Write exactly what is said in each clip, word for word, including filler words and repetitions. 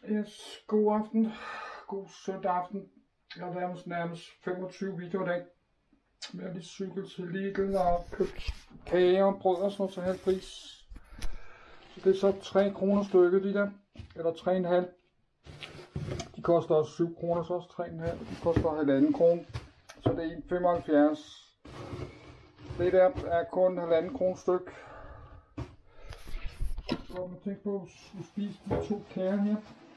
Yes, god aften. God søndag aften. Jeg har nærmest, nærmest femogtyve videoer i dag. Jeg har lige cyklet til Lidl og købt kager og brød og sådan noget til halv pris. Så det er så tre kroner stykket, de der. Eller tre komma fem. De koster også syv kroner, så også tre komma fem. De koster halvanden krone. Så det er en komma femoghalvfjerds. Det der er kun halvanden krone styk. Så man tænker på at spise de to kager her.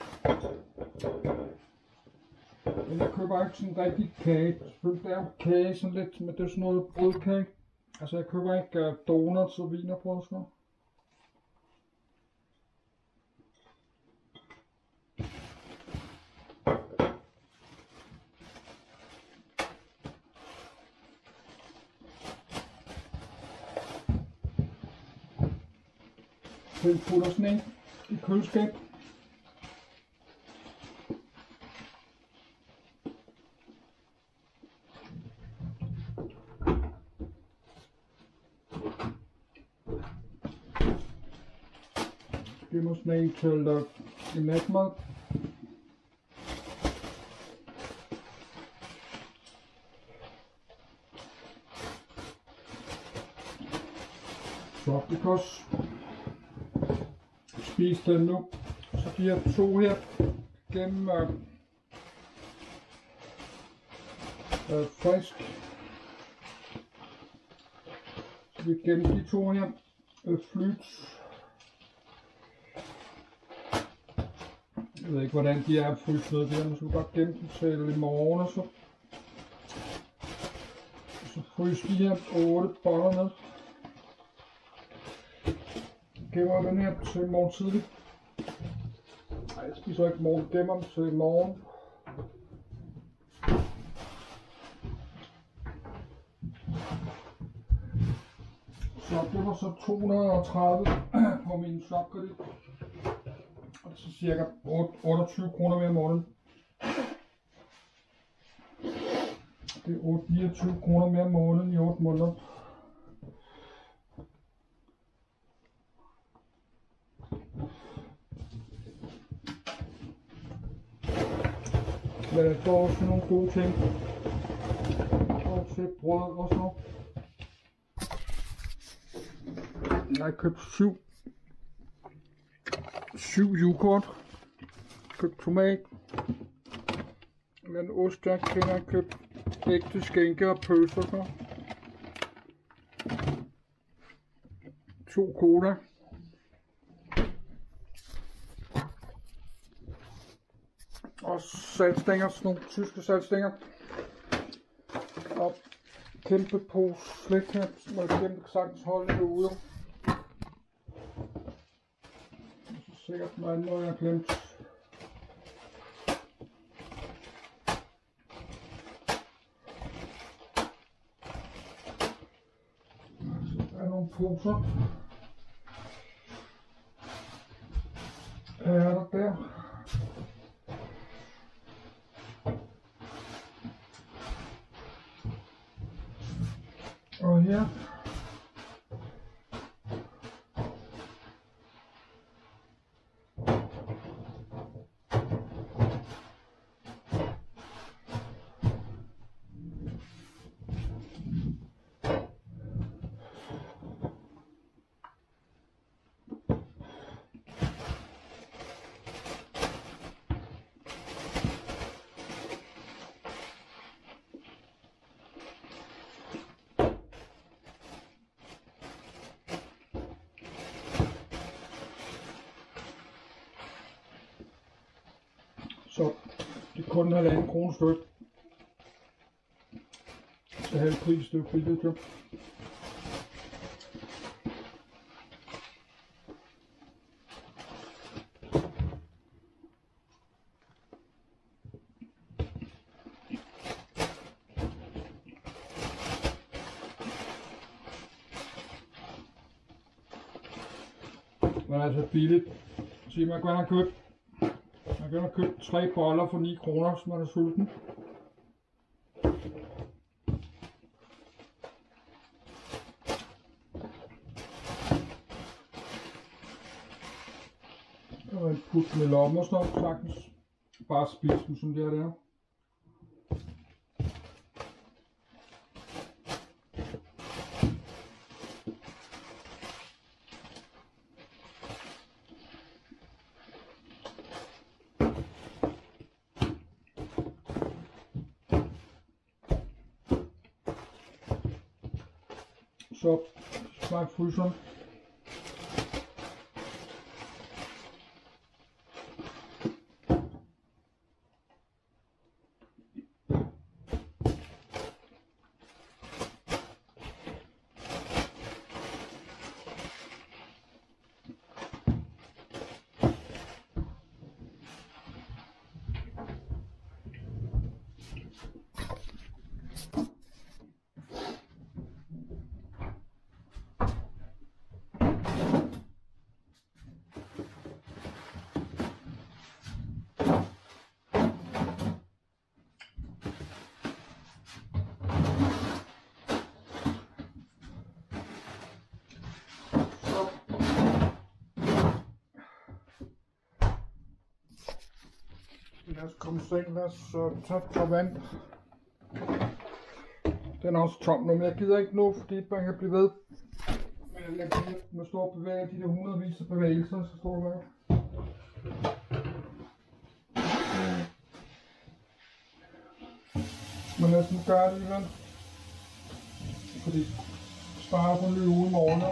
Men jeg køber ikke sådan en rigtig kage. Selvfølgelig er kage sådan lidt, men det er sådan noget brødkage. Altså jeg køber ikke uh, donuts og wienerbrød og sådan noget. Så putter sådan en i køleskab. Det må sådan en til uh, en natmad. Så det kan også spise den nu. Så de her to her gennem uh, uh, frisk. Så vi gennem de to her uh, flyt. Jeg ved ikke hvordan de er fryst ned der, men så kan godt gemme dem til i morgen og så. Så fryser de her otte boller ned. Gemmer den her til morgen tidligt. Nej, jeg spiser ikke morgen, gemmer dem til i morgen. Så det var så to hundrede og tredive på min shopkredit. Og det er så cirka otteogtyve kroner mere om måneden. Det er niogtyve kroner mere om måneden i otte måneder. Men der går også nogle gode ting. Og til brød og sådan noget. Jeg har købt syv. syv yoghurt. Købt tomat. Men ost, jeg kender, købt ægte skænke og pølser. Så. To cola. Og saltstænger, sådan nogle tyske saltstænger. Og kæmpe pose slik her, som jeg kæmpe sagtens holde derude. Så sikkert noget andet, jeg har glemt. Så der er nogle poser. Her er der der. Og her så det er kun halvanden krone styk. Så halv pris stykke billigt jo. Men altså billigt. Se, man kan have købt Man kan have købt tre boller for ni kroner, hvis man er sulten. Og en put med lommen og sådan noget, sagtens. Bare spise dem som det er der. Så smag fryseren. Lad os komme så ind, lad os uh, tage på vand. Den er også tom nu, men jeg gider ikke nu, fordi man kan blive ved. Men jeg gider med store bevægelser, de der hundredvis af bevægelser, så står der. Men lad os nu gøre det alligevel. Fordi sparer på en ny uge i morgen.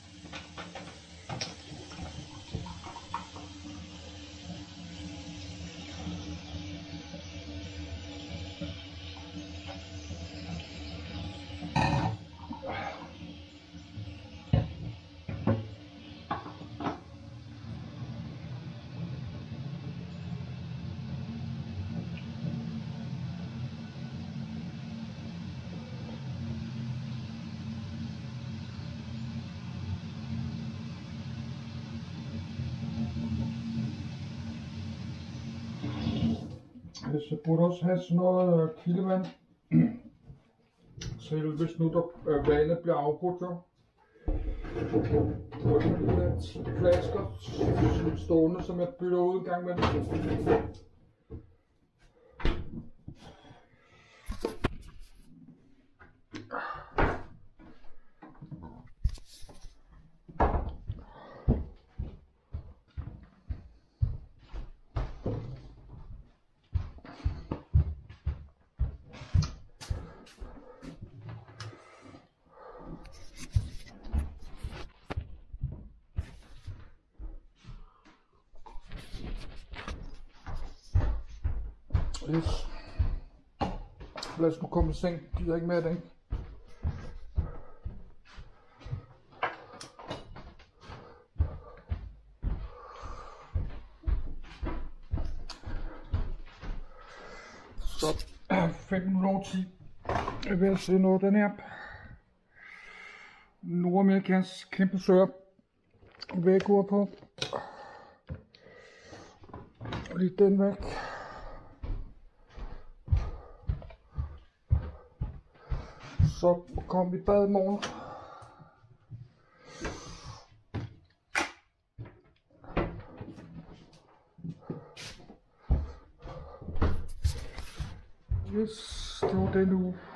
Jeg burde også have sådan noget øh, kildevand, så hvis nu der øh, vandet bliver afbrudt, jo. Og så de her ti flasker stående, som jeg bytter ud en gang med. Yes. Lad os nu komme i seng. Jeg gider ikke mere i dag. Så fem minutter ti. Jeg vil se noget den her. Nordamerikansk kæmpe sør. Vægur på. Lige den væk. Så kom vi i bad i morgen. Yes, det var den uge.